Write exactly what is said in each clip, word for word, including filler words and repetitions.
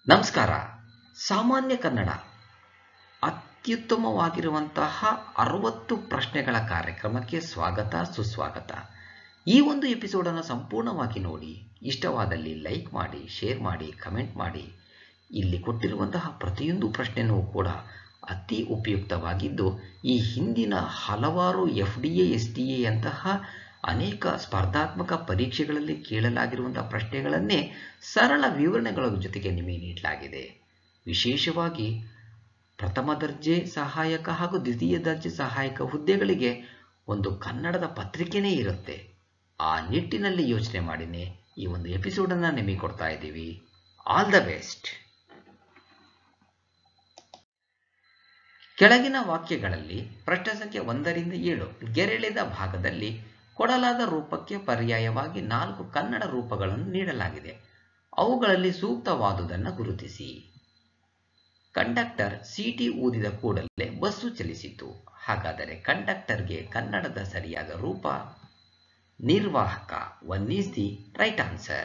ನಮಸ್ಕಾರ. ಸಾಮಾನ್ಯ ಕನ್ನಡ ಅತ್ಯುತ್ತಮವಾಗಿರುವಂತಹ ಅರವತ್ತು ಪ್ರಶ್ನೆಗಳ ಕಾರ್ಯಕ್ರಮಕ್ಕೆ ಸ್ವಾಗತ ಸುಸ್ವಾಗತ. ಈ ಒಂದು ಎಪಿಸೋಡನ್ನು ಸಂಪೂರ್ಣವಾಗಿ ನೋಡಿ, ಇಷ್ಟವಾದಲ್ಲಿ ಲೈಕ್ ಮಾಡಿ, ಶೇರ್ ಮಾಡಿ, ಕಮೆಂಟ್ ಮಾಡಿ. ಇಲ್ಲಿ ಕೊಟ್ಟಿರುವಂತಹ ಪ್ರತಿಯೊಂದು ಪ್ರಶ್ನೆಯೂ ಕೂಡ ಅತಿ ಉಪಯುಕ್ತವಾಗಿದ್ದು, ಈ ಹಿಂದಿನ ಹಲವಾರು F D A S D A ಅಂತಹ ಅನೇಕ ಸ್ಪರ್ಧಾತ್ಮಕ ಪರೀಕ್ಷೆಗಳಲ್ಲಿ ಕೇಳಲಾಗಿರುವಂತಹ ಪ್ರಶ್ನೆಗಳನ್ನೇ ಸರಳ ವಿವರಣೆಗಳ ಜೊತೆಗೆ ನಿಮಗೆ ನೀಡಲಾಗಿದೆ. ವಿಶೇಷವಾಗಿ ಪ್ರಥಮ ದರ್ಜೆ ಸಹಾಯಕ ಹಾಗೂ ದ್ವಿತೀಯ ದರ್ಜೆ ಸಹಾಯಕ ಹುದ್ದೆಗಳಿಗೆ ಒಂದು ಕನ್ನಡದ ಪತ್ರಿಕೆನೇ ಇರುತ್ತೆ. ಆ ನಿಟ್ಟಿನಲ್ಲಿ ಯೋಚನೆ ಮಾಡಿನೇ ಈ ಒಂದು ಎಪಿಸೋಡನ್ನು ನಿಮಗೆ ಕೊಡ್ತಾ ಇದ್ದೀವಿ. All the best. ಕೆಳಗಿನ ವಾಕ್ಯಗಳಲ್ಲಿ ಪ್ರಶ್ನೆ ಸಂಖ್ಯೆ ಒಂದರಿಂದ ಏಳು ಗೆರೆಳೆದ ಭಾಗದಲ್ಲಿ ಕೊಡಲಾದ ರೂಪಕ್ಕೆ ಪರ್ಯಾಯವಾಗಿ ನಾಲ್ಕು ಕನ್ನಡ ರೂಪಗಳನ್ನು ನೀಡಲಾಗಿದೆ. ಅವುಗಳಲ್ಲಿ ಸೂಕ್ತವಾದುದನ್ನು ಗುರುತಿಸಿ. ಕಂಡಕ್ಟರ್ ಸೀಟಿ ಊದಿದ ಕೂಡಲೇ ಬಸ್ಸು ಚಲಿಸಿತು. ಹಾಗಾದರೆ ಕಂಡಕ್ಟರ್ಗೆ ಕನ್ನಡದ ಸರಿಯಾದ ರೂಪ ನಿರ್ವಾಹಕ. One is the right answer.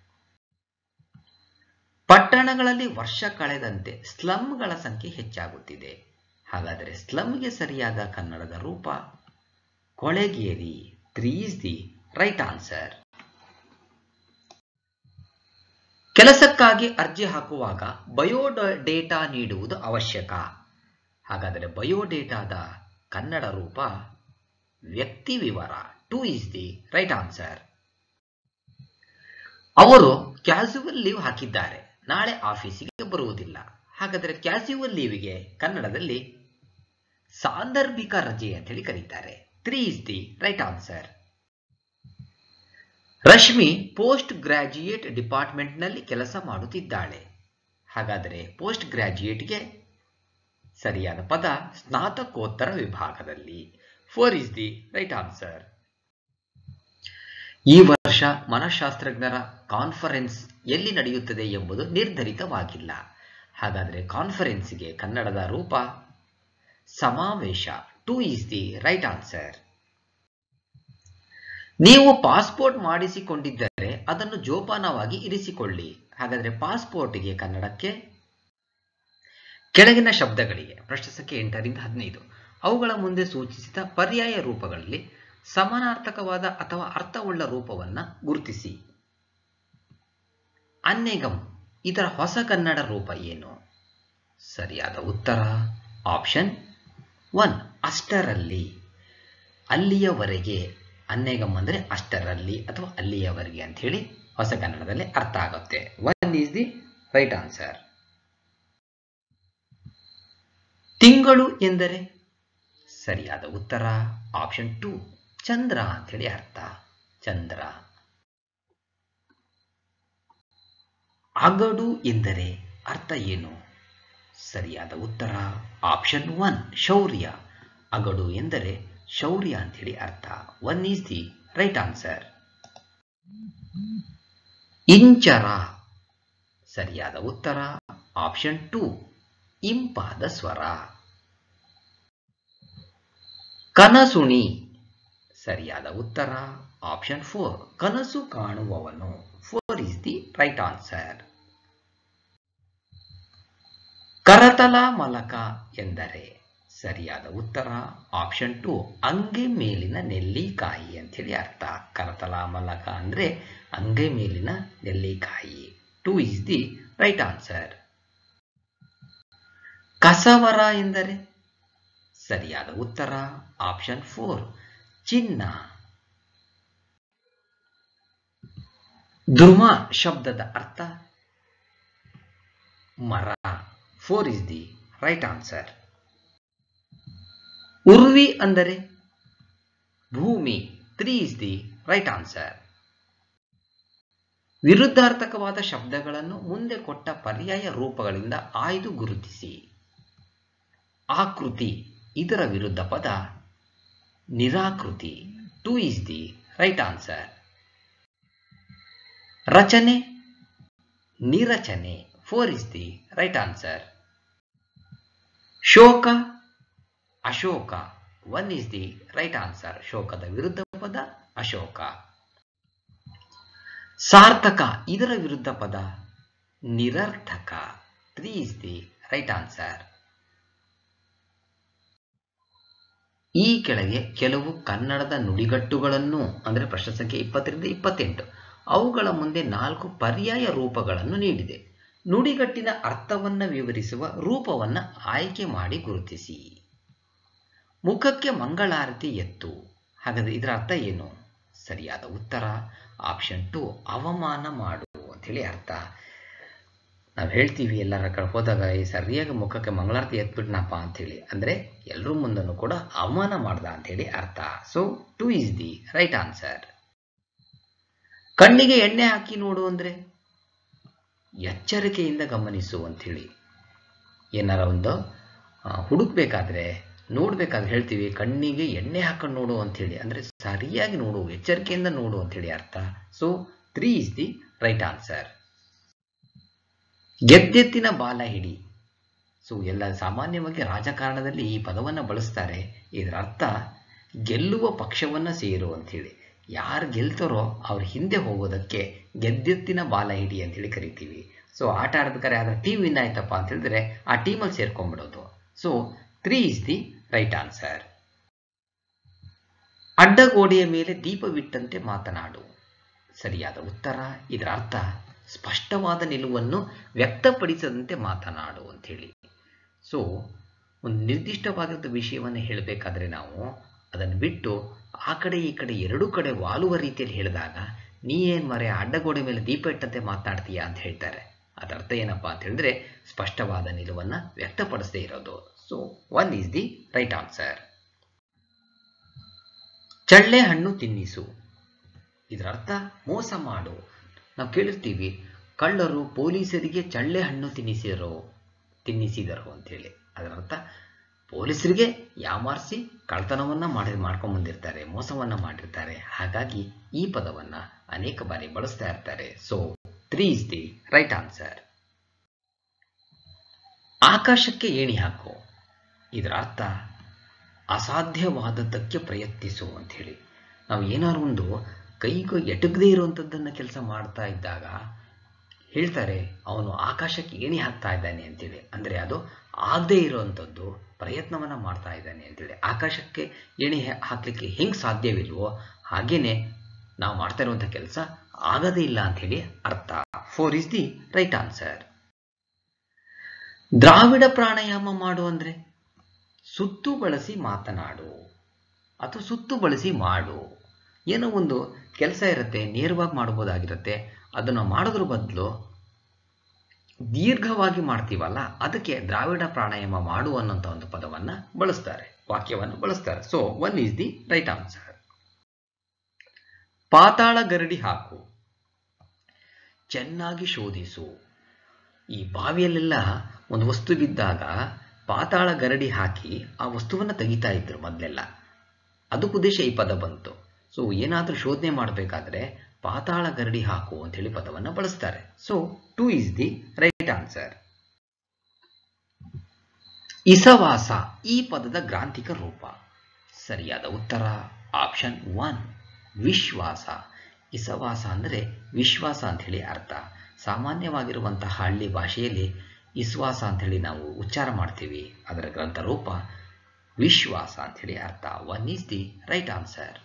ಪಟ್ಟಣಗಳಲ್ಲಿ ವರ್ಷ ಕಳೆದಂತೆ ಸ್ಲಮ್ಗಳ ಸಂಖ್ಯೆ ಹೆಚ್ಚಾಗುತ್ತಿದೆ. ಹಾಗಾದರೆ ಸ್ಲಮ್ಗೆ ಸರಿಯಾದ ಕನ್ನಡದ ರೂಪ ಕೊಳೆಗೇರಿ. Three is the right answer. ಕೆಲಸಕ್ಕಾಗಿ ಅರ್ಜಿ ಹಾಕುವಾಗ ಬಯೋಡೇಟಾ ನೀಡುವುದು ಅವಶ್ಯಕ. ಹಾಗಾದರೆ ಬಯೋಡೇಟಾದ ಕನ್ನಡ ರೂಪ ವ್ಯಕ್ತಿ ವಿವರ. Two is the right answer. ಅವರು ಕ್ಯಾಸುವಲ್ ಲೀವ್ ಹಾಕಿದ್ದಾರೆ, ನಾಳೆ ಆಫೀಸಿಗೆ ಬರುವುದಿಲ್ಲ. ಹಾಗಾದರೆ ಕ್ಯಾಸುವಲ್ ಲೀವ್ಗೆ ಕನ್ನಡದಲ್ಲಿ ಸಾಂದರ್ಭಿಕ ರಜೆ ಅಂತ ಹೇಳಿ ಕರೀತಾರೆ. Three is the right answer. Rashmi post graduate ಡಿಪಾರ್ಟ್ಮೆಂಟ್ನಲ್ಲಿ ಕೆಲಸ ಮಾಡುತ್ತಿದ್ದಾಳೆ. ಹಾಗಾದರೆ ಪೋಸ್ಟ್ ಗ್ರಾಜ್ಯುಯೇಟ್ಗೆ ಸರಿಯಾದ ಪದ ಸ್ನಾತಕೋತ್ತರ ವಿಭಾಗದಲ್ಲಿ. Four is the right answer. ಈ ವರ್ಷ ಮನಃಶಾಸ್ತ್ರಜ್ಞರ ಕಾನ್ಫರೆನ್ಸ್ ಎಲ್ಲಿ ನಡೆಯುತ್ತದೆ ಎಂಬುದು ನಿರ್ಧರಿತವಾಗಿಲ್ಲ. ಹಾಗಾದರೆ ಕಾನ್ಫರೆನ್ಸ್ಗೆ ಕನ್ನಡದ ರೂಪ ಸಮಾವೇಶ. Two is the right answer. ನೀವು ಪಾಸ್ಪೋರ್ಟ್ ಮಾಡಿಸಿಕೊಂಡಿದ್ದರೆ ಅದನ್ನು ಜೋಪಾನವಾಗಿ ಇರಿಸಿಕೊಳ್ಳಿ. ಹಾಗಾದರೆ ಪಾಸ್ಪೋರ್ಟ್ಗೆ ಕನ್ನಡಕ್ಕೆ ಕೆಳಗಿನ ಶಬ್ದಗಳಿಗೆ ಪ್ರಶ್ನೆ ಸಂಖ್ಯೆ ಎಂಟರಿಂದ ಹದಿನೈದು ಅವುಗಳ ಮುಂದೆ ಸೂಚಿಸಿದ ಪರ್ಯಾಯ ರೂಪಗಳಲ್ಲಿ ಸಮಾನಾರ್ಥಕವಾದ ಅಥವಾ ಅರ್ಥವುಳ್ಳ ರೂಪವನ್ನು ಗುರುತಿಸಿ. ಅನ್ನೇಗಂ ಇದರ ಹೊಸ ಕನ್ನಡ ರೂಪ ಏನು? ಸರಿಯಾದ ಉತ್ತರ ಆಪ್ಷನ್ ಒನ್ ಅಷ್ಟರಲ್ಲಿ. ಅಲ್ಲಿಯವರೆಗೆ ಅನ್ನೇಗಂ ಅಂದರೆ ಅಷ್ಟರಲ್ಲಿ ಅಥವಾ ಅಲ್ಲಿಯವರೆಗೆ ಅಂತ ಹೇಳಿ ಹೊಸ ಕನ್ನಡದಲ್ಲಿ ಅರ್ಥ ಆಗುತ್ತೆ. One is the right answer. ತಿಂಗಳು ಎಂದರೆ ಸರಿಯಾದ ಉತ್ತರ ಆಪ್ಷನ್ ಟು ಚಂದ್ರ ಅಂತ ಹೇಳಿ ಅರ್ಥ. ಚಂದ್ರ. ಅಗಡು ಎಂದರೆ ಅರ್ಥ ಏನು? ಸರಿಯಾದ ಉತ್ತರ ಆಪ್ಷನ್ ಒನ್ ಶೌರ್ಯ. ಅಗಡು ಎಂದರೆ ಶೌರ್ಯ ಅಂತ ಹೇಳಿ ಅರ್ಥ. One is the right answer. ಇಂಚರ ಸರಿಯಾದ ಉತ್ತರ ಆಪ್ಷನ್ ಟು ಇಂಪಾದ ಸ್ವರ. ಕನಸುಣಿ ಸರಿಯಾದ ಉತ್ತರ ಆಪ್ಷನ್ ಫೋರ್ ಕನಸು ಕಾಣುವವನು. Four is the right answer. ಕರತಲ ಮಲಕ ಎಂದರೆ ಸರಿಯಾದ ಉತ್ತರ ಆಪ್ಷನ್ ಟು ಅಂಗೆ ಮೇಲಿನ ನೆಲ್ಲಿಕಾಯಿ ಅಂತೇಳಿ ಅರ್ಥ. ಕರತಲ ಮಲಕ ಅಂದ್ರೆ ಅಂಗೆ ಮೇಲಿನ ನೆಲ್ಲಿಕಾಯಿ. Two is the right answer. ಕಸವರ ಎಂದರೆ ಸರಿಯಾದ ಉತ್ತರ ಆಪ್ಷನ್ ಫೋರ್ ಚಿನ್ನ. ಧ್ರುವ ಶಬ್ದದ ಅರ್ಥ ಮರ. Four is the right answer. ಉರ್ವಿ ಅಂದರೆ ಭೂಮಿ. Three is the right answer. ವಿರುದ್ಧಾರ್ಥಕವಾದ ಶಬ್ದಗಳನ್ನು ಮುಂದೆ ಕೊಟ್ಟ ಪರ್ಯಾಯ ರೂಪಗಳಿಂದ ಆಯ್ದು ಗುರುತಿಸಿ. ಆಕೃತಿ ಇದರ ವಿರುದ್ಧ ಪದ ನಿರಾಕೃತಿ. Two is the right answer. ರಚನೆ ನಿರಚನೆ. Four is the right answer. ಶೋಕ ಅಶೋಕ. One is the right answer. ಶೋಕದ ವಿರುದ್ಧ ಪದ ಅಶೋಕ. ಸಾರ್ಥಕ ಇದರ ವಿರುದ್ಧ ಪದ ನಿರರ್ಥಕ. Three is the right answer. ಈ ಕೆಳಗೆ ಕೆಲವು ಕನ್ನಡದ ನುಡಿಗಟ್ಟುಗಳನ್ನು ಅಂದರೆ ಪ್ರಶ್ನೆ ಸಂಖ್ಯೆ ಇಪ್ಪತ್ತರಿಂದ ಇಪ್ಪತ್ತೆಂಟು ಅವುಗಳ ಮುಂದೆ ನಾಲ್ಕು ಪರ್ಯಾಯ ರೂಪಗಳನ್ನು ನೀಡಿದೆ. ನುಡಿಗಟ್ಟಿನ ಅರ್ಥವನ್ನು ವಿವರಿಸುವ ರೂಪವನ್ನು ಆಯ್ಕೆ ಮಾಡಿ ಗುರುತಿಸಿ. ಮುಖಕ್ಕೆ ಮಂಗಳಾರತಿ ಎತ್ತು. ಹಾಗಾದರೆ ಇದರ ಅರ್ಥ ಏನು? ಸರಿಯಾದ ಉತ್ತರ ಆಪ್ಷನ್ ಟು, ಅವಮಾನ ಮಾಡು ಅಂಥೇಳಿ ಅರ್ಥ. ನಾವು ಹೇಳ್ತೀವಿ ಎಲ್ಲರ ಕಡೆ ಹೋದಾಗ ಈ ಸರಿಯಾಗಿ ಮುಖಕ್ಕೆ ಮಂಗಳಾರತಿ ಎತ್ಬಿಟ್ನಪ್ಪ ಅಂಥೇಳಿ, ಅಂದರೆ ಎಲ್ಲರೂ ಮುಂದನ್ನು ಕೂಡ ಅವಮಾನ ಮಾಡ್ದ ಅಂಥೇಳಿ ಅರ್ಥ. So two is the right answer. ಕಣ್ಣಿಗೆ ಎಣ್ಣೆ ಹಾಕಿ ನೋಡು ಅಂದರೆ ಎಚ್ಚರಿಕೆಯಿಂದ ಗಮನಿಸು ಅಂಥೇಳಿ. ಏನಾರ ಒಂದು ಹುಡುಕ್ಬೇಕಾದ್ರೆ ನೋಡ್ಬೇಕಾದ್ರೆ ಹೇಳ್ತೀವಿ ಕಣ್ಣಿಗೆ ಎಣ್ಣೆ ಹಾಕೊಂಡು ನೋಡು ಅಂಥೇಳಿ, ಅಂದರೆ ಸರಿಯಾಗಿ ನೋಡು, ಎಚ್ಚರಿಕೆಯಿಂದ ನೋಡು ಅಂಥೇಳಿ ಅರ್ಥ. So three is the right answer. ಗೆದ್ದೆತ್ತಿನ ಬಾಲ ಹಿಡಿ. ಸೊ ಎಲ್ಲ ಸಾಮಾನ್ಯವಾಗಿ ರಾಜಕಾರಣದಲ್ಲಿ ಈ ಪದವನ್ನು ಬಳಸ್ತಾರೆ. ಇದರ ಅರ್ಥ ಗೆಲ್ಲುವ ಪಕ್ಷವನ್ನು ಸೇರು ಅಂಥೇಳಿ. ಯಾರು ಗೆಲ್ತಾರೋ ಅವ್ರ ಹಿಂದೆ ಹೋಗೋದಕ್ಕೆ ಗೆದ್ದೆತ್ತಿನ ಬಾಲ ಹಿಡಿ ಅಂತೇಳಿ ಕರಿತೀವಿ. ಸೊ ಆಟ ಆಡ್ಬೇಕಾದ್ರೆ ಅದರ ಟೀಮ್ ವಿನ್ ಆಯ್ತಪ್ಪ ಅಂತ ಹೇಳಿದ್ರೆ ಆ ಟೀಮಲ್ಲಿ ಸೇರ್ಕೊಂಡ್ಬಿಡೋದು. So three is the right answer. ಅಡ್ಡಗೋಡೆಯ ಮೇಲೆ ದೀಪವಿಟ್ಟಂತೆ ಮಾತನಾಡು. ಸರಿಯಾದ ಉತ್ತರ. ಇದರ ಅರ್ಥ ಸ್ಪಷ್ಟವಾದ ನಿಲುವನ್ನು ವ್ಯಕ್ತಪಡಿಸದಂತೆ ಮಾತನಾಡು ಅಂಥೇಳಿ. ಸೊ ಒಂದು ನಿರ್ದಿಷ್ಟವಾದ ವಿಷಯವನ್ನು ಹೇಳಬೇಕಾದ್ರೆ ನಾವು ಅದನ್ನು ಬಿಟ್ಟು ಆ ಕಡೆ ಈ ಕಡೆ ಎರಡೂ ಕಡೆ ವಾಲುವ ರೀತಿಯಲ್ಲಿ ಹೇಳಿದಾಗ ನೀ ಏನು ಮರೆ ಅಡ್ಡಗೋಡೆ ಮೇಲೆ ದೀಪ ಇಟ್ಟಂತೆ ಮಾತನಾಡ್ತೀಯಾ ಅಂತ ಹೇಳ್ತಾರೆ. ಅದರ ಅರ್ಥ ಏನಪ್ಪಾ ಅಂತ ಹೇಳಿದ್ರೆ ಸ್ಪಷ್ಟವಾದ ನಿಲುವನ್ನು ವ್ಯಕ್ತಪಡಿಸದೇ ಇರೋದು. So one is the right answer. ಚಳ್ಳೆ ಹಣ್ಣು ತಿನ್ನಿಸು. ಇದರ ಅರ್ಥ ಮೋಸ ಮಾಡು. ನಾವು ಕೇಳಿರ್ತೀವಿ ಕಳ್ಳರು ಪೊಲೀಸರಿಗೆ ಚಳ್ಳೆ ಹಣ್ಣು ತಿನ್ನಿಸಿದರು ತಿನ್ನಿಸಿದರು ಅಂತೇಳಿ. ಅದರ ಅರ್ಥ ಪೊಲೀಸರಿಗೆ ಯಾಮಾರಿಸಿ ಕಳ್ತನವನ್ನ ಮಾಡಿ ಮಾಡ್ಕೊಂಡು ಬಂದಿರ್ತಾರೆ, ಮೋಸವನ್ನ ಮಾಡಿರ್ತಾರೆ. ಹಾಗಾಗಿ ಈ ಪದವನ್ನ ಅನೇಕ ಬಾರಿ ಬಳಸ್ತಾ ಇರ್ತಾರೆ. So three is the right answer. ಆಕಾಶಕ್ಕೆ ಏಣಿ ಹಾಕು. ಇದರ ಅರ್ಥ ಅಸಾಧ್ಯವಾದದ್ದಕ್ಕೆ ಪ್ರಯತ್ನಿಸು ಅಂತ ಹೇಳಿ. ನಾವು ಏನಾದ್ರು ಒಂದು ಕೈಗೂ ಎಟಕದೇ ಇರುವಂಥದ್ದನ್ನು ಕೆಲಸ ಮಾಡ್ತಾ ಇದ್ದಾಗ ಹೇಳ್ತಾರೆ ಅವನು ಆಕಾಶಕ್ಕೆ ಏಣಿ ಹಾಕ್ತಾ ಇದ್ದಾನೆ ಅಂತೇಳಿ. ಅಂದರೆ ಅದು ಆಗದೇ ಇರುವಂಥದ್ದು ಪ್ರಯತ್ನವನ್ನ ಮಾಡ್ತಾ ಇದ್ದಾನೆ ಅಂತೇಳಿ. ಆಕಾಶಕ್ಕೆ ಏಣಿ ಹಾಕ್ಲಿಕ್ಕೆ ಹೆಂಗೆ ಸಾಧ್ಯವಿಲ್ವೋ ಹಾಗೇನೆ ನಾವು ಮಾಡ್ತಾ ಇರುವಂಥ ಕೆಲಸ ಆಗದೇ ಇಲ್ಲ ಅಂಥೇಳಿ ಅರ್ಥ. Four is the right answer. ದ್ರಾವಿಡ ಪ್ರಾಣಾಯಾಮ ಮಾಡು ಅಂದರೆ ಸುತ್ತು ಬಳಸಿ ಮಾತನಾಡು ಅಥವಾ ಸುತ್ತು ಬಳಸಿ ಮಾಡು. ಏನೋ ಒಂದು ಕೆಲಸ ಇರುತ್ತೆ, ನೇರವಾಗಿ ಮಾಡಬಹುದಾಗಿರುತ್ತೆ, ಅದನ್ನು ಮಾಡೋದ್ರ ಬದಲು ದೀರ್ಘವಾಗಿ ಮಾಡ್ತೀವಲ್ಲ, ಅದಕ್ಕೆ ದ್ರಾವಿಡ ಪ್ರಾಣಾಯಾಮ ಮಾಡು ಅನ್ನೋಂಥ ಒಂದು ಪದವನ್ನ ಬಳಸ್ತಾರೆ, ವಾಕ್ಯವನ್ನು ಬಳಸ್ತಾರೆ. So one is the right answer. ಪಾತಾಳ ಗರಡಿ ಹಾಕು. ಚೆನ್ನಾಗಿ ಶೋಧಿಸು. ಈ ಬಾವಿಯಲ್ಲೆಲ್ಲ ಒಂದು ವಸ್ತು ಬಿದ್ದಾಗ ಪಾತಾಳ ಗರಡಿ ಹಾಕಿ ಆ ವಸ್ತುವನ್ನ ತೆಗಿತಾ ಇದ್ರು ಮೊದಲೆಲ್ಲ. ಅದಕ್ಕೂ ಉದ್ದೇಶ ಈ ಪದ ಬಂತು. ಸೊ ಏನಾದ್ರೂ ಶೋಧನೆ ಮಾಡಬೇಕಾದ್ರೆ ಪಾತಾಳ ಗರಡಿ ಹಾಕು ಅಂತ ಹೇಳಿ ಪದವನ್ನು ಬಳಸ್ತಾರೆ. So two is the right answer. ಇಸವಾಸ ಈ ಪದದ ಗ್ರಾಂಥಿಕ ರೂಪ. ಸರಿಯಾದ ಉತ್ತರ ಆಪ್ಷನ್ ಒನ್, ವಿಶ್ವಾಸ. ಇಸವಾಸ ಅಂದರೆ ವಿಶ್ವಾಸ ಅಂತ ಹೇಳಿ ಅರ್ಥ. ಸಾಮಾನ್ಯವಾಗಿರುವಂತಹ ಹಳ್ಳಿ ಭಾಷೆಯಲ್ಲಿ ವಿಶ್ವಾಸ ಅಂತ ಹೇಳಿ ನಾವು ಉಚ್ಚಾರ ಮಾಡ್ತೀವಿ. ಅದರ ಗ್ರಂಥ ರೂಪ ವಿಶ್ವಾಸ ಅಂತ ಹೇಳಿ ಅರ್ಥ. One is the right answer.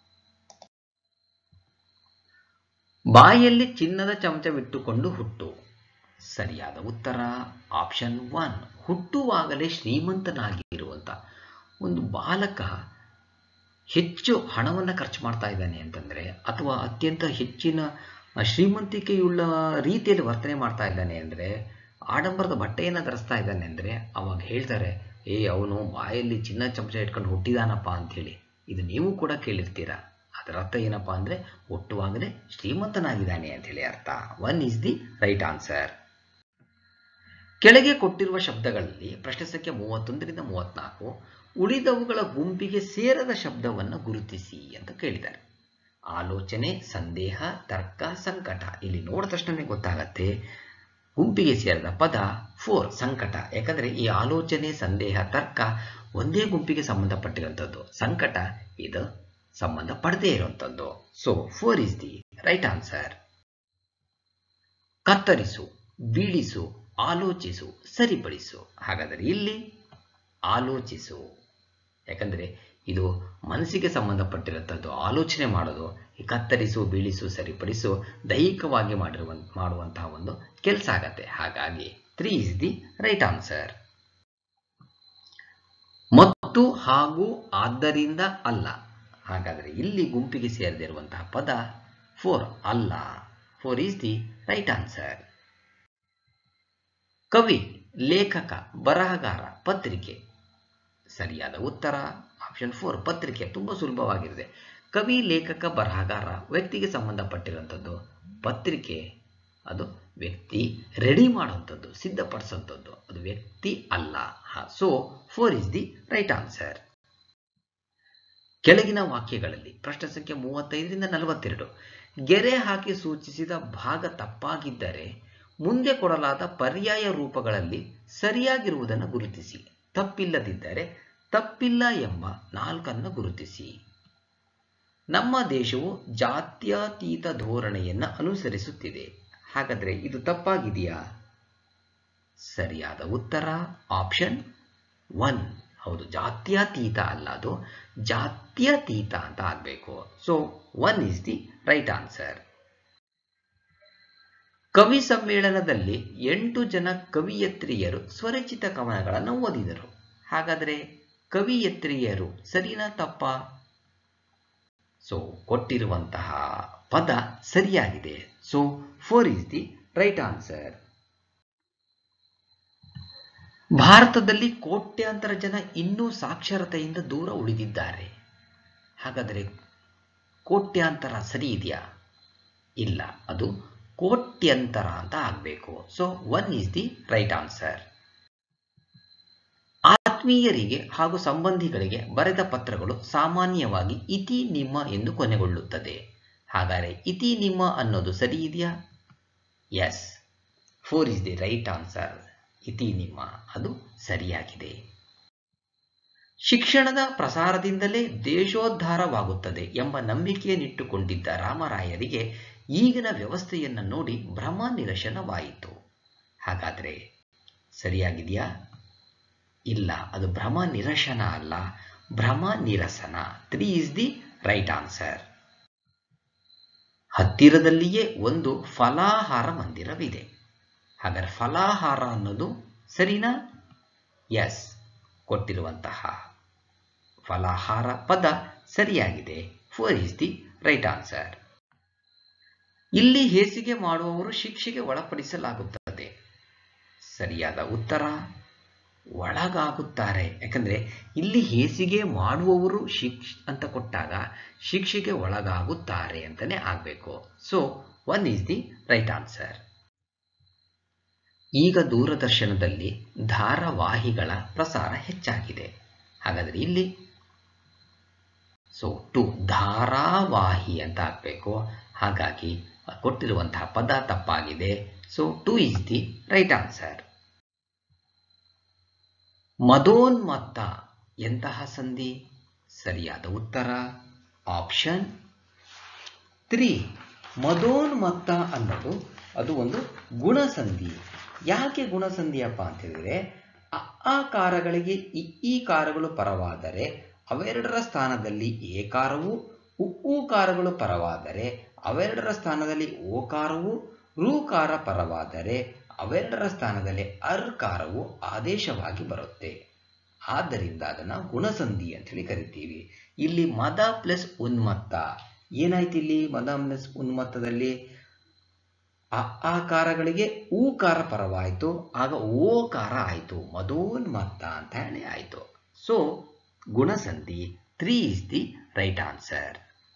ಬಾಯಲ್ಲಿ ಚಿನ್ನದ ಚಮಚವಿಟ್ಟುಕೊಂಡು ಹುಟ್ಟು. ಸರಿಯಾದ ಉತ್ತರ ಆಪ್ಷನ್ ಒನ್, ಹುಟ್ಟುವಾಗಲೇ ಶ್ರೀಮಂತನಾಗಿರುವಂತ ಒಂದು ಬಾಲಕ ಹೆಚ್ಚು ಹಣವನ್ನು ಖರ್ಚು ಮಾಡ್ತಾ ಇದ್ದಾನೆ ಅಂತಂದ್ರೆ, ಅಥವಾ ಅತ್ಯಂತ ಹೆಚ್ಚಿನ ಶ್ರೀಮಂತಿಕೆಯುಳ್ಳ ರೀತಿಯಲ್ಲಿ ವರ್ತನೆ ಮಾಡ್ತಾ ಇದ್ದಾನೆ ಅಂದ್ರೆ, ಆಡಂಬರದ ಬಟ್ಟೆಯನ್ನು ಧರಿಸ್ತಾ ಇದ್ದಾನೆ ಅಂದ್ರೆ ಅವಾಗ ಹೇಳ್ತಾರೆ, ಏ ಅವನು ಬಾಯಲ್ಲಿ ಚಿನ್ನ ಚಮಚ ಇಟ್ಕೊಂಡು ಹುಟ್ಟಿದಾನಪ್ಪ ಅಂತ ಹೇಳಿ. ಇದು ನೀವು ಕೂಡ ಕೇಳಿರ್ತೀರಾ. ಅದರ ಅರ್ಥ ಏನಪ್ಪಾ ಅಂದ್ರೆ ಹುಟ್ಟುವಾಗಲೇ ಶ್ರೀಮಂತನಾಗಿದ್ದಾನೆ ಅಂತ ಹೇಳಿ ಅರ್ಥ. One is the right answer. ಕೆಳಗೆ ಕೊಟ್ಟಿರುವ ಶಬ್ದಗಳಲ್ಲಿ ಪ್ರಶ್ನೆ ಸಂಖ್ಯೆ ಮೂವತ್ತೊಂದರಿಂದ ಮೂವತ್ನಾಲ್ಕು ಉಳಿದವುಗಳ ಗುಂಪಿಗೆ ಸೇರದ ಶಬ್ದವನ್ನು ಗುರುತಿಸಿ ಅಂತ ಕೇಳಿದ್ದಾರೆ. ಆಲೋಚನೆ, ಸಂದೇಹ, ತರ್ಕ, ಸಂಕಟ. ಇಲ್ಲಿ ನೋಡಿದ ತಕ್ಷಣ ಗೊತ್ತಾಗತ್ತೆ ಗುಂಪಿಗೆ ಸೇರದ ಪದ ಫೋರ್, ಸಂಕಟ. ಯಾಕಂದ್ರೆ ಈ ಆಲೋಚನೆ, ಸಂದೇಹ, ತರ್ಕ ಒಂದೇ ಗುಂಪಿಗೆ ಸಂಬಂಧಪಟ್ಟಿರುವಂಥದ್ದು. ಸಂಕಟ ಇದು ಸಂಬಂಧ ಪಡದೇ ಇರುವಂಥದ್ದು. So four is the right answer. ಕತ್ತರಿಸು, ಬೀಳಿಸು, ಆಲೋಚಿಸು, ಸರಿಪಡಿಸು. ಹಾಗಾದರೆ ಇಲ್ಲಿ ಆಲೋಚಿಸು, ಯಾಕಂದರೆ ಇದು ಮನಸ್ಸಿಗೆ ಸಂಬಂಧಪಟ್ಟಿರುವಂಥದ್ದು. ಆಲೋಚನೆ ಮಾಡೋದು, ಈ ಕತ್ತರಿಸು, ಬೀಳಿಸು, ಸರಿಪಡಿಸು ದೈಹಿಕವಾಗಿ ಮಾಡಿರುವ ಮಾಡುವಂತಹ ಒಂದು ಕೆಲಸ ಆಗತ್ತೆ. ಹಾಗಾಗಿ three is the right answer. ಮತ್ತು ಹಾಗೂ ಆದ್ದರಿಂದ ಅಲ್ಲ. ಹಾಗಾದರೆ ಇಲ್ಲಿ ಗುಂಪಿಗೆ ಸೇರದಿರುವಂತಹ ಪದ ಫೋರ್ ಅಲ್ಲ. Four is the right answer. ಕವಿ, ಲೇಖಕ, ಬರಹಗಾರ, ಪತ್ರಿಕೆ. ಸರಿಯಾದ ಉತ್ತರ ಆಪ್ಷನ್ ಫೋರ್ ಪತ್ರಿಕೆ. ತುಂಬ ಸುಲಭವಾಗಿರುತ್ತೆ. ಕವಿ, ಲೇಖಕ, ಬರಹಗಾರ ವ್ಯಕ್ತಿಗೆ ಸಂಬಂಧಪಟ್ಟಿರುವಂಥದ್ದು. ಪತ್ರಿಕೆ ಅದು ವ್ಯಕ್ತಿ ರೆಡಿ ಮಾಡುವಂಥದ್ದು, ಸಿದ್ಧಪಡಿಸುವಂಥದ್ದು. ಅದು ವ್ಯಕ್ತಿ ಅಲ್ಲ. So four is the right answer. ಕೆಳಗಿನ ವಾಕ್ಯಗಳಲ್ಲಿ ಪ್ರಶ್ನೆ ಸಂಖ್ಯೆ ಮೂವತ್ತೈದರಿಂದ ನಲವತ್ತೆರಡು ಗೆರೆ ಹಾಕಿ ಸೂಚಿಸಿದ ಭಾಗ ತಪ್ಪಾಗಿದ್ದರೆ ಮುಂದೆ ಕೊಡಲಾದ ಪರ್ಯಾಯ ರೂಪಗಳಲ್ಲಿ ಸರಿಯಾಗಿರುವುದನ್ನು ಗುರುತಿಸಿ. ತಪ್ಪಿಲ್ಲದಿದ್ದರೆ ತಪ್ಪಿಲ್ಲ ಎಂಬ ನಾಲ್ಕನ್ನು ಗುರುತಿಸಿ. ನಮ್ಮ ದೇಶವು ಜಾತ್ಯತೀತ ಧೋರಣೆಯನ್ನು ಅನುಸರಿಸುತ್ತಿದೆ. ಹಾಗಾದರೆ ಇದು ತಪ್ಪಾಗಿದೆಯಾ? ಸರಿಯಾದ ಉತ್ತರ ಆಪ್ಷನ್ ಒನ್. ಹೌದು, ಜಾತ್ಯತೀತ ಅಲ್ಲ, ಅದು ಜಾತ್ಯತೀತ ಅಂತ ಆಗಬೇಕು. So one is the right answer. ಕವಿ ಸಮ್ಮೇಳನದಲ್ಲಿ ಎಂಟು ಜನ ಕವಿಯತ್ರಿಯರು ಸ್ವರಚಿತ ಕವನಗಳನ್ನು ಓದಿದರು. ಹಾಗಾದರೆ ಕವಿಯತ್ರಿಯರು ಸರಿನಾ ತಪ್ಪಾ? ಸೊ ಕೊಟ್ಟಿರುವಂತಹ ಪದ ಸರಿಯಾಗಿದೆ. So four is the right answer. ಭಾರತದಲ್ಲಿ ಕೋಟ್ಯಾಂತರ ಜನ ಇನ್ನೂ ಸಾಕ್ಷರತೆಯಿಂದ ದೂರ ಉಳಿದಿದ್ದಾರೆ. ಹಾಗಾದರೆ ಕೋಟ್ಯಾಂತರ ಸರಿ ಇದೆಯಾ? ಇಲ್ಲ, ಅದು ಕೋಟ್ಯಂತರ ಅಂತ ಆಗಬೇಕು. So one is the right answer. ಆತ್ಮೀಯರಿಗೆ ಹಾಗೂ ಸಂಬಂಧಿಗಳಿಗೆ ಬರೆದ ಪತ್ರಗಳು ಸಾಮಾನ್ಯವಾಗಿ ಇತಿ ನಿಮ್ಮ ಎಂದು ಕೊನೆಗೊಳ್ಳುತ್ತದೆ. ಹಾಗಾದರೆ ಇತಿ ನಿಮ್ಮ ಅನ್ನೋದು ಸರಿ ಇದೆಯಾ? Yes, four is the right answer. ಇತಿ ನಿಮ್ಮ ಅದು ಸರಿಯಾಗಿದೆ. ಶಿಕ್ಷಣದ ಪ್ರಸಾರದಿಂದಲೇ ದೇಶೋದ್ಧಾರವಾಗುತ್ತದೆ ಎಂಬ ನಂಬಿಕೆಯನ್ನಿಟ್ಟುಕೊಂಡಿದ್ದ ರಾಮರಾಯರಿಗೆ ಈಗಿನ ವ್ಯವಸ್ಥೆಯನ್ನು ನೋಡಿ ಭ್ರಮ ನಿರಸನವಾಯಿತು. ಹಾಗಾದರೆ ಸರಿಯಾಗಿದೆಯಾ? ಇಲ್ಲ, ಅದು ಭ್ರಮ ನಿರಸನ ಅಲ್ಲ, ಭ್ರಮ ನಿರಸನ. Three is the right answer. ಹತ್ತಿರದಲ್ಲಿಯೇ ಒಂದು ಫಲಾಹಾರ ಮಂದಿರವಿದೆ. ಹಾಗಾದರೆ ಫಲಾಹಾರ ಅನ್ನೋದು ಸರಿನಾ? ಎಸ್, ಕೊಟ್ಟಿರುವಂತಹ ಫಲಾಹಾರ ಪದ ಸರಿಯಾಗಿದೆ. Four is the right answer. ಇಲ್ಲಿ ಹೇಸಿಗೆ ಮಾಡುವವರು ಶಿಕ್ಷೆಗೆ ಒಳಪಡಿಸಲಾಗುತ್ತದೆ. ಸರಿಯಾದ ಉತ್ತರ ಒಳಗಾಗುತ್ತಾರೆ. ಯಾಕಂದ್ರೆ ಇಲ್ಲಿ ಹೇಸಿಗೆ ಮಾಡುವವರು ಶಿಕ್ಷ ಅಂತ ಕೊಟ್ಟಾಗ ಶಿಕ್ಷೆಗೆ ಒಳಗಾಗುತ್ತಾರೆ ಅಂತಾನೆ ಆಗಬೇಕು. So one is the right answer. ಈಗ ದೂರದರ್ಶನದಲ್ಲಿ ಧಾರಾವಾಹಿಗಳ ಪ್ರಸಾರ ಹೆಚ್ಚಾಗಿದೆ. ಹಾಗಾದರೆ ಇಲ್ಲಿ ಸೊ ಟು ಧಾರಾವಾಹಿ ಅಂತ ಆಗಬೇಕು. ಹಾಗಾಗಿ ಕೊಟ್ಟಿರುವಂತಹ ಪದ ತಪ್ಪಾಗಿದೆ. So two is the right answer. ಮದೋನ್ಮತ್ತ ಎಂತಹ ಸಂಧಿ? ಸರಿಯಾದ ಉತ್ತರ ಆಪ್ಷನ್ ತ್ರೀ. ಮದೋನ್ಮತ್ತ ಅನ್ನೋದು ಅದು ಒಂದು ಗುಣಸಂಧಿ. ಯಾಕೆ ಗುಣಸಂಧಿಯಪ್ಪ ಅಂತ ಹೇಳಿದ್ರೆ, ಅ ಆಕಾರಗಳಿಗೆ ಇ ಈ ಕಾರಗಳು ಪರವಾದರೆ ಅವೆರಡರ ಸ್ಥಾನದಲ್ಲಿ ಏಕಾರವು, ಉ ಊಕಾರಗಳು ಪರವಾದರೆ ಅವೆರಡರ ಸ್ಥಾನದಲ್ಲಿ ಓಕಾರವು, ಋಕಾರ ಪರವಾದರೆ ಅವೆರಡರ ಸ್ಥಾನದಲ್ಲಿ ಅರ್ಕಾರವು ಆದೇಶವಾಗಿ ಬರುತ್ತೆ. ಆದ್ದರಿಂದ ಅದನ್ನು ಗುಣಸಂಧಿ ಅಂತ ಹೇಳಿ ಕರಿತೀವಿ. ಇಲ್ಲಿ ಮದ ಪ್ಲಸ್ ಉನ್ಮತ್ತ ಏನಾಯ್ತು? ಇಲ್ಲಿ ಮದ ಪ್ಲಸ್ ಉನ್ಮತ್ತದಲ್ಲಿ ಅ ಆಕಾರಗಳಿಗೆ ಊಕಾರ ಪರವಾಯಿತು, ಆಗ ಓಕಾರ ಆಯಿತು, ಮದೋನ್ಮತ್ತ ಅಂತ ಹೇಳಿ ಆಯಿತು. ಸೊ ಗುಣಸಂಧಿ three is the right answer.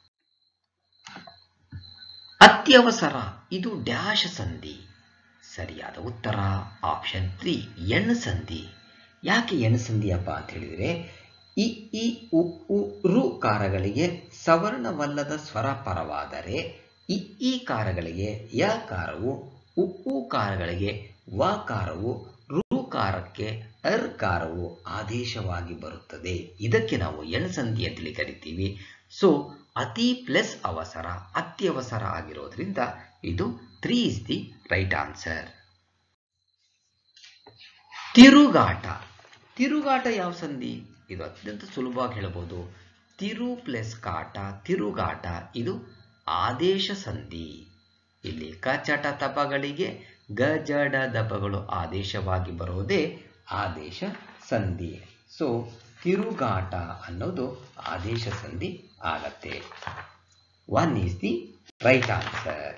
ಅತ್ಯವಸರ ಇದು ಡ್ಯಾಶ್ ಸಂಧಿ. ಸರಿಯಾದ ಉತ್ತರ ಆಪ್ಷನ್ ತ್ರೀ, ಎಣ್ ಸಂಧಿ. ಯಾಕೆ ಎಣ್ ಸಂಧಿಯಪ್ಪ ಅಂತ ಹೇಳಿದರೆ, ಇ ಈ ಉ ಉ ರು ಕಾರಗಳಿಗೆ ಸವರ್ಣವಲ್ಲದ ಸ್ವರ ಪರವಾದರೆ ಇ ಈ ಕಾರಗಳಿಗೆ ಯಕಾರವು, ಉ ಉ ಕಾರಗಳಿಗೆ ವಕಾರವು, ಋಕಾರಕ್ಕೆ ಅರ್ಕಾರವು ಆದೇಶವಾಗಿ ಬರುತ್ತದೆ. ಇದಕ್ಕೆ ನಾವು ಎಣ್ ಸಂಧಿ ಅಂತೇಳಿ ಕರಿತೀವಿ. ಸೊ ಅತಿ ಪ್ಲಸ್ ಅವಸರ ಅತ್ಯವಸರ ಆಗಿರೋದ್ರಿಂದ ಇದು three is the right answer. ತಿರುಗಾಟ. ತಿರುಗಾಟ ಯಾವ ಸಂಧಿ? ಇದು ಅತ್ಯಂತ ಸುಲಭವಾಗಿ ಹೇಳಬಹುದು. ತಿರು ಪ್ಲಸ್ ಕಾಟ, ತಿರುಗಾಟ. ಇದು ಆದೇಶ ಸಂಧಿ. ಇಲ್ಲಿ ಕಚಟ ತಪಗಳಿಗೆ ಗಜಡ ದಪಗಳು ಆದೇಶವಾಗಿ ಬರೋದೇ ಆದೇಶ ಸಂಧಿ. ಸೊ ತಿರುಗಾಟ ಅನ್ನೋದು ಆದೇಶ ಸಂಧಿ ಆಗತ್ತೆ. One is the right answer.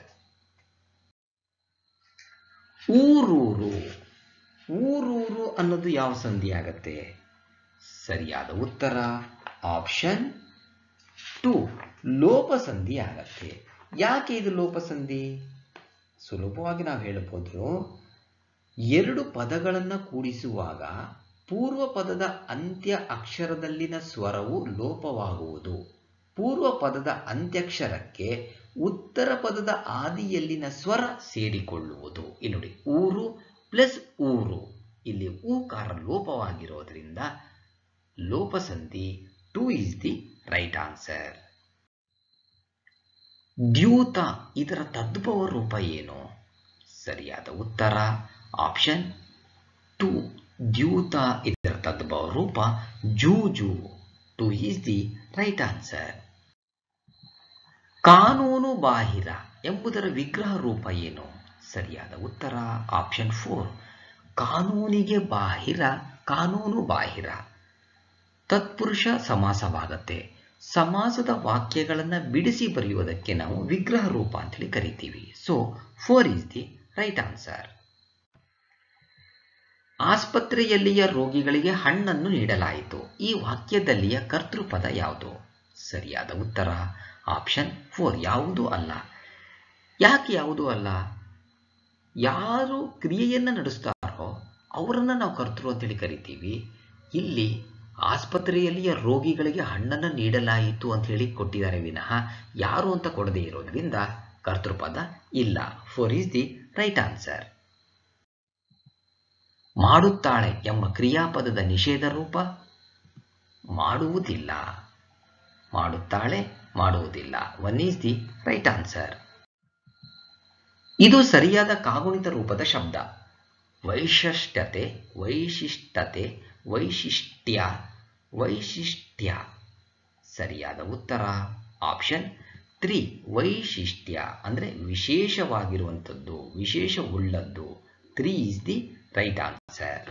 ಊರೂರು. ಊರೂರು ಅನ್ನೋದು ಯಾವ ಸಂಧಿ ಆಗತ್ತೆ? ಸರಿಯಾದ ಉತ್ತರ ಆಪ್ಷನ್ ಟು, ಲೋಪಸಂಧಿ ಆಗತ್ತೆ. ಯಾಕೆ ಇದು ಲೋಪಸಂಧಿ? ಸುಲಭವಾಗಿ ನಾವು ಹೇಳಬಹುದು, ಎರಡು ಪದಗಳನ್ನು ಕೂಡಿಸುವಾಗ ಪೂರ್ವ ಪದದ ಅಂತ್ಯ ಅಕ್ಷರದಲ್ಲಿನ ಸ್ವರವು ಲೋಪವಾಗುವುದು. ಪೂರ್ವ ಪದದ ಅಂತ್ಯಕ್ಷರಕ್ಕೆ ಉತ್ತರ ಪದದ ಆದಿಯಲ್ಲಿನ ಸ್ವರ ಸೇರಿಕೊಳ್ಳುವುದು. ಇಲ್ಲಿ ನೋಡಿ, ಊರು ಪ್ಲಸ್ ಊರು, ಇಲ್ಲಿ ಊಕಾರ ಲೋಪವಾಗಿರೋದ್ರಿಂದ ಲೋಪಸಂಧಿ. Two is the right answer. ದ್ಯೂತ, ಇದರ ತದ್ಭವ ರೂಪ ಏನು? ಸರಿಯಾದ ಉತ್ತರ ಆಪ್ಷನ್ ಟು, ದ್ಯೂತ. ಇದರ ತದ್ಭವ ರೂಪ ಜೂಜು. Two is the right answer. ಕಾನೂನು ಬಾಹಿರ ಎಂಬುದರ ವಿಗ್ರಹ ರೂಪ ಏನು? ಸರಿಯಾದ ಉತ್ತರ ಆಪ್ಷನ್ ಫೋರ್, ಕಾನೂನಿಗೆ ಬಾಹಿರ, ಕಾನೂನು ಬಾಹಿರ. ತತ್ಪುರುಷ ಸಮಾಸವಾಗತ್ತೆ. ಸಮಾಸದ ವಾಕ್ಯಗಳನ್ನು ಬಿಡಿಸಿ ಬರೆಯುವುದಕ್ಕೆ ನಾವು ವಿಗ್ರಹ ರೂಪ ಅಂತೇಳಿ ಕರಿತೀವಿ. So four is the right answer. ಆಸ್ಪತ್ರೆಯಲ್ಲಿಯ ರೋಗಿಗಳಿಗೆ ಹಣ್ಣನ್ನು ನೀಡಲಾಯಿತು. ಈ ವಾಕ್ಯದಲ್ಲಿಯ ಕರ್ತೃಪದ ಯಾವುದು? ಸರಿಯಾದ ಉತ್ತರ ಆಪ್ಷನ್ ಫೋರ್, ಯಾವುದೂ ಅಲ್ಲ. ಯಾಕೆ ಯಾವುದೂ ಅಲ್ಲ? ಯಾರು ಕ್ರಿಯೆಯನ್ನು ನಡೆಸ್ತಾರೋ ಅವರನ್ನು ನಾವು ಕರ್ತೃ ಅಂತೇಳಿ ಕರಿತೀವಿ. ಇಲ್ಲಿ ಆಸ್ಪತ್ರೆಯಲ್ಲಿಯ ರೋಗಿಗಳಿಗೆ ಹಣ್ಣನ್ನು ನೀಡಲಾಯಿತು ಅಂತ ಹೇಳಿ ಕೊಟ್ಟಿದ್ದಾರೆ ವಿನಃ ಯಾರು ಅಂತ ಕೊಡದೇ ಇರೋದ್ರಿಂದ ಕರ್ತೃಪದ ಇಲ್ಲ. Four is the right answer. ಮಾಡುತ್ತಾಳೆ ಎಂಬ ಕ್ರಿಯಾಪದದ ನಿಷೇಧ ರೂಪ? ಮಾಡುವುದಿಲ್ಲ. ಮಾಡುತ್ತಾಳೆ, ಮಾಡುವುದಿಲ್ಲ. One is the right answer. ಇದು ಸರಿಯಾದ ಕಾಗುಣಿತ ರೂಪದ ಶಬ್ದ. ವೈಶಿಷ್ಟ್ಯತೆ, ವೈಶಿಷ್ಟ್ಯತೆ, ವೈಶಿಷ್ಟ್ಯ, ವೈಶಿಷ್ಟ್ಯ. ಸರಿಯಾದ ಉತ್ತರ ಆಪ್ಷನ್ ತ್ರೀ, ವೈಶಿಷ್ಟ್ಯ ಅಂದರೆ ವಿಶೇಷವಾಗಿರುವಂಥದ್ದು, ವಿಶೇಷವುಳ್ಳದ್ದು. Three is the right answer.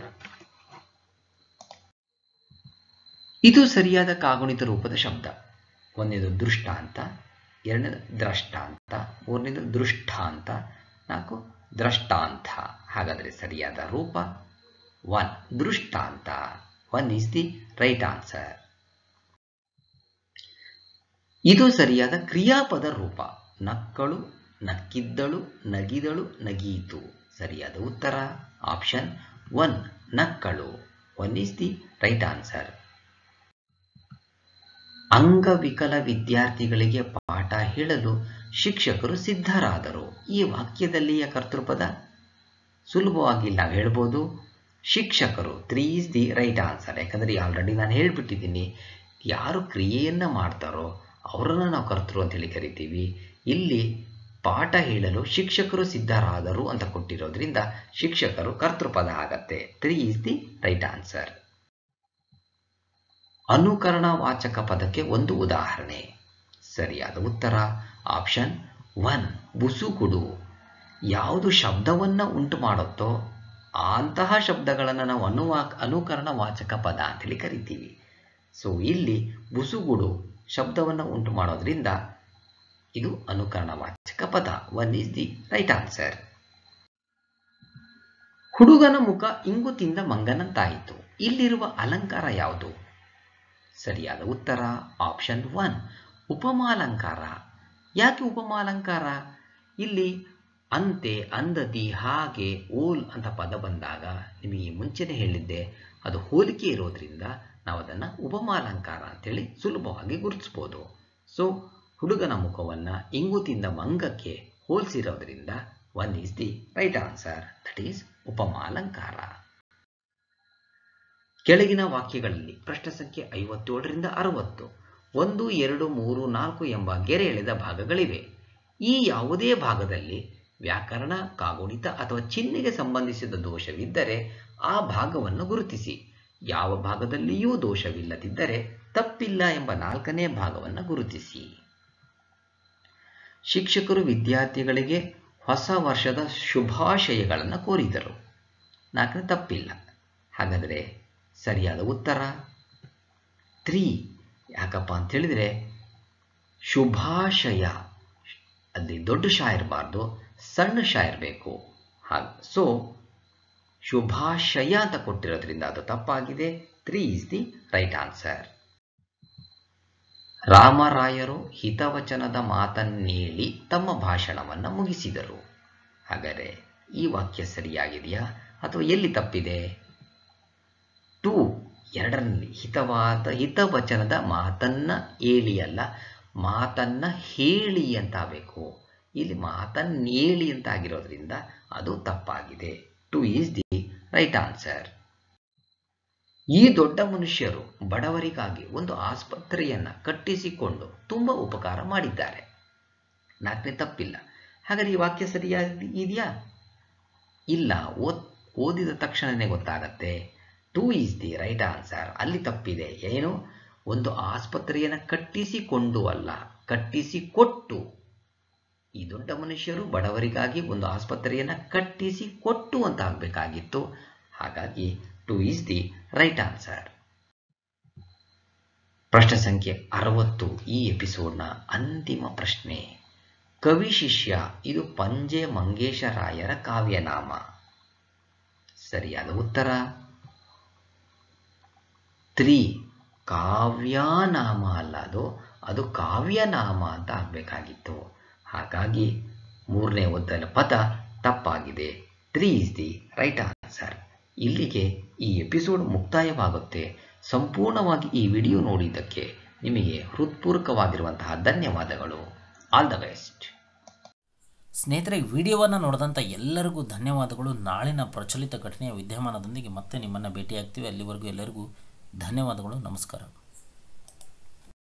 ಇದು ಸರಿಯಾದ ಕಾಗುಣಿತ ರೂಪದ ಶಬ್ದ. ಒಂದನೇದು ದೃಷ್ಟಾಂತ, ಎರಡನೇದು ದ್ರಷ್ಟಾಂತ, ಮೂರನೇದು ದೃಷ್ಟಾಂತ, ನಾಲ್ಕು ದ್ರಷ್ಟಾಂತ. ಹಾಗಾದರೆ ಸರಿಯಾದ ರೂಪ ಒನ್, ದೃಷ್ಟಾಂತ. One is the right answer. ಇದು ಸರಿಯಾದ ಕ್ರಿಯಾಪದ ರೂಪ. ನಕ್ಕಳು, ನಕ್ಕಿದ್ದಳು, ನಗಿದಳು, ನಗೀತು. ಸರಿಯಾದ ಉತ್ತರ ಆಪ್ಷನ್ ಒನ್, ನಕ್ಕಳು. One is the right answer. ಅಂಗವಿಕಲ ವಿದ್ಯಾರ್ಥಿಗಳಿಗೆ ಪಾಠ ಹೇಳಲು ಶಿಕ್ಷಕರು ಸಿದ್ಧರಾದರು. ಈ ವಾಕ್ಯದಲ್ಲಿಯ ಕರ್ತೃಪದ? ಸುಲಭವಾಗಿ ನಾವು ಹೇಳ್ಬೋದು ಶಿಕ್ಷಕರು. Three is the right answer. ಯಾಕಂದರೆ ಆಲ್ರೆಡಿ ನಾನು ಹೇಳ್ಬಿಟ್ಟಿದ್ದೀನಿ, ಯಾರು ಕ್ರಿಯೆಯನ್ನು ಮಾಡ್ತಾರೋ ಅವರನ್ನು ನಾವು ಕರ್ತೃ ಅಂತೇಳಿ ಕರಿತೀವಿ. ಇಲ್ಲಿ ಪಾಠ ಹೇಳಲು ಶಿಕ್ಷಕರು ಸಿದ್ಧರಾದರು ಅಂತ ಕೊಟ್ಟಿರೋದ್ರಿಂದ ಶಿಕ್ಷಕರು ಕರ್ತೃಪದ ಆಗತ್ತೆ. Three is the right answer. ಅನುಕರಣ ವಾಚಕ ಪದಕ್ಕೆ ಒಂದು ಉದಾಹರಣೆ. ಸರಿಯಾದ ಉತ್ತರ ಆಪ್ಷನ್ ಒನ್, ಬುಸುಗುಡು. ಯಾವುದು ಶಬ್ದವನ್ನು ಉಂಟು ಮಾಡುತ್ತೋ ಅಂತಹ ಶಬ್ದಗಳನ್ನು ನಾವು ಅನುವಾ ಅನುಕರಣ ವಾಚಕ ಪದ ಅಂತೇಳಿ ಕರಿತೀವಿ. ಸೊ ಇಲ್ಲಿ ಬುಸುಗುಡು ಶಬ್ದವನ್ನು ಉಂಟು ಮಾಡೋದ್ರಿಂದ ಇದು ಅನುಕರಣ ವಾಚಕ ಪದ. One is the right answer. ಹುಡುಗನ ಮುಖ ಇಂಗು ತಿಂದ ಮಂಗನಂತಾಯಿತು. ಇಲ್ಲಿರುವ ಅಲಂಕಾರ ಯಾವುದು? ಸರಿಯಾದ ಉತ್ತರ ಆಪ್ಷನ್ ಒನ್, ಉಪಮಾಲಂಕಾರ. ಯಾಕೆ ಉಪಮಾಲಂಕಾರ? ಇಲ್ಲಿ ಅಂತೆ, ಅಂದದಿ, ಹಾಗೆ, ಓಲ್ ಅಂತ ಪದ ಬಂದಾಗ ನಿಮಗೆ ಮುಂಚೆನೆ ಹೇಳಿದ್ದೆ, ಅದು ಹೋಲಿಕೆ ಇರೋದ್ರಿಂದ ನಾವು ಅದನ್ನು ಉಪಮಾಲಂಕಾರ ಅಂತೇಳಿ ಸುಲಭವಾಗಿ ಗುರುತಿಸ್ಬೋದು. ಸೊ ಹುಡುಗನ ಮುಖವನ್ನು ಇಂಗು ತಿಂದ ಮಂಗಕ್ಕೆ ಹೋಲಿಸಿರೋದ್ರಿಂದ one is the right answer. That is ಉಪಮಾಲಂಕಾರ. ಕೆಳಗಿನ ವಾಕ್ಯಗಳಲ್ಲಿ ಪ್ರಶ್ನೆ ಸಂಖ್ಯೆ ಐವತ್ತೇಳರಿಂದ ಅರವತ್ತು ಒಂದು, ಎರಡು, ಮೂರು, ನಾಲ್ಕು ಎಂಬ ಗೆರೆ ಎಳೆದ ಭಾಗಗಳಿವೆ. ಈ ಯಾವುದೇ ಭಾಗದಲ್ಲಿ ವ್ಯಾಕರಣ, ಕಾಗುಣಿತ ಅಥವಾ ಚಿಹ್ನೆಗೆ ಸಂಬಂಧಿಸಿದ ದೋಷವಿದ್ದರೆ ಆ ಭಾಗವನ್ನು ಗುರುತಿಸಿ. ಯಾವ ಭಾಗದಲ್ಲಿಯೂ ದೋಷವಿಲ್ಲದಿದ್ದರೆ ತಪ್ಪಿಲ್ಲ ಎಂಬ ನಾಲ್ಕನೇ ಭಾಗವನ್ನು ಗುರುತಿಸಿ. ಶಿಕ್ಷಕರು ವಿದ್ಯಾರ್ಥಿಗಳಿಗೆ ಹೊಸ ವರ್ಷದ ಶುಭಾಶಯಗಳನ್ನು ಕೋರಿದರು. ನಾಲ್ಕನೇ ತಪ್ಪಿಲ್ಲ. ಹಾಗಾದರೆ ಸರಿಯಾದ ಉತ್ತರ ತ್ರೀ. ಯಾಕಪ್ಪ ಅಂತ ಹೇಳಿದರೆ ಶುಭಾಶಯ ಅಲ್ಲಿ ದೊಡ್ಡ ಶಾ ಇರಬಾರ್ದು, ಸಣ್ಣ ಶಾ ಇರಬೇಕು. ಹಾಗೆ ಸೊ ಶುಭಾಶಯ ಅಂತ ಕೊಟ್ಟಿರೋದ್ರಿಂದ ಅದು ತಪ್ಪಾಗಿದೆ. Three is the right answer. ರಾಮರಾಯರು ಹಿತವಚನದ ಮಾತನ್ನೇಳಿ ತಮ್ಮ ಭಾಷಣವನ್ನು ಮುಗಿಸಿದರು. ಹಾಗಾದರೆ ಈ ವಾಕ್ಯ ಸರಿಯಾಗಿದೆಯಾ ಅಥವಾ ಎಲ್ಲಿ ತಪ್ಪಿದೆ? ಟೂ ಎರಡರಲ್ಲಿ ಹಿತವಾದ ಹಿತವಚನದ ಮಾತನ್ನ ಹೇಳಿ ಅಲ್ಲ, ಮಾತನ್ನ ಹೇಳಿ ಅಂತ ಆಗಬೇಕು. ಇಲ್ಲಿ ಮಾತನ್ನೇಳಿ ಅಂತ ಆಗಿರೋದ್ರಿಂದ ಅದು ತಪ್ಪಾಗಿದೆ. Two is the right answer. ಈ ದೊಡ್ಡ ಮನುಷ್ಯರು ಬಡವರಿಗಾಗಿ ಒಂದು ಆಸ್ಪತ್ರೆಯನ್ನು ಕಟ್ಟಿಸಿಕೊಂಡು ತುಂಬ ಉಪಕಾರ ಮಾಡಿದ್ದಾರೆ. ನಾಲ್ಕನೇ ತಪ್ಪಿಲ್ಲ. ಹಾಗಾದರೆ ಈ ವಾಕ್ಯ ಸರಿಯಾಗಿ ಇದೆಯಾ? ಇಲ್ಲ. ಓದ್ ಓದಿದ ತಕ್ಷಣವೇ ಗೊತ್ತಾಗತ್ತೆ. Two is the right answer. ಅಲ್ಲಿ ತಪ್ಪಿದೆ. ಏನು? ಒಂದು ಆಸ್ಪತ್ರೆಯನ್ನು ಕಟ್ಟಿಸಿಕೊಂಡು ಅಲ್ಲ, ಕಟ್ಟಿಸಿಕೊಟ್ಟು. ಈ ದೊಡ್ಡ ಮನುಷ್ಯರು ಬಡವರಿಗಾಗಿ ಒಂದು ಆಸ್ಪತ್ರೆಯನ್ನು ಕಟ್ಟಿಸಿಕೊಟ್ಟು ಅಂತ ಆಗಬೇಕಾಗಿತ್ತು. ಹಾಗಾಗಿ two is the right answer. ಪ್ರಶ್ನೆ ಸಂಖ್ಯೆ ಅರವತ್ತು, ಈ ಎಪಿಸೋಡ್ನ ಅಂತಿಮ ಪ್ರಶ್ನೆ. ಕವಿ ಶಿಷ್ಯ ಇದು ಪಂಜೆ ಮಂಗೇಶರಾಯರ ಕಾವ್ಯನಾಮ. ಸರಿಯಾದ ಉತ್ತರ ತ್ರೀ. ಕಾವ್ಯನಾಮ ಅಲ್ಲ, ಅದು ಅದು ಕಾವ್ಯನಾಮ ಅಂತ ಆಗಬೇಕಾಗಿತ್ತು. ಹಾಗಾಗಿ ಮೂರನೇ ಒದ್ದಲ ಪದ ತಪ್ಪಾಗಿದೆ. Three is the right answer. ಇಲ್ಲಿಗೆ ಈ ಎಪಿಸೋಡ್ ಮುಕ್ತಾಯವಾಗುತ್ತೆ. ಸಂಪೂರ್ಣವಾಗಿ ಈ ವಿಡಿಯೋ ನೋಡಿದ್ದಕ್ಕೆ ನಿಮಗೆ ಹೃತ್ಪೂರ್ವಕವಾಗಿರುವಂತಹ ಧನ್ಯವಾದಗಳು. All the best. ಸ್ನೇಹಿತರೆ, ವಿಡಿಯೋವನ್ನು ನೋಡಿದಂಥ ಎಲ್ಲರಿಗೂ ಧನ್ಯವಾದಗಳು. ನಾಳಿನ ಪ್ರಚಲಿತ ಘಟನೆಯ ವಿದ್ಯಮಾನದೊಂದಿಗೆ ಮತ್ತೆ ನಿಮ್ಮನ್ನು ಭೇಟಿಯಾಗ್ತೀವಿ. ಅಲ್ಲಿವರೆಗೂ ಎಲ್ಲರಿಗೂ ಧನ್ಯವಾದಗಳು. ನಮಸ್ಕಾರ.